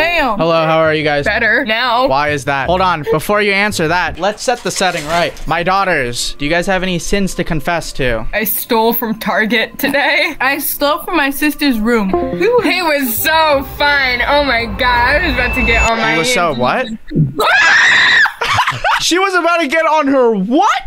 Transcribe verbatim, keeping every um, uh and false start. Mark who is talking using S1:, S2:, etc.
S1: Damn.
S2: Hello, how are you guys?
S1: Better now.
S2: Why is that? Hold on, before you answer that, let's set the setting right. My daughters, do you guys have any sins to confess to?
S1: I stole from Target today. I stole from my sister's room. He was so fun. Oh my god, I was about to get on my
S2: He was so
S1: hands.
S2: what? She was about to get on her what?